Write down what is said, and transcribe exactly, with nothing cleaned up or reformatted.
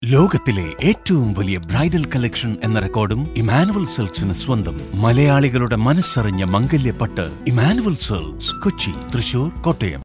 ലോകത്തിലെ ഏറ്റവും വലിയ ബ്രൈഡൽ കളക്ഷൻ എന്ന റെക്കോർഡും ഇമാനുവൽ സിൽക്സിന് സ്വന്തം. മലയാളികളുടെ മനസ്സറിഞ്ഞ മംഗല്യപ്പട്ട് ഇമാനുവൽ സിൽക്സ്, കൊച്ചി, തൃശൂർ, കോട്ടയം.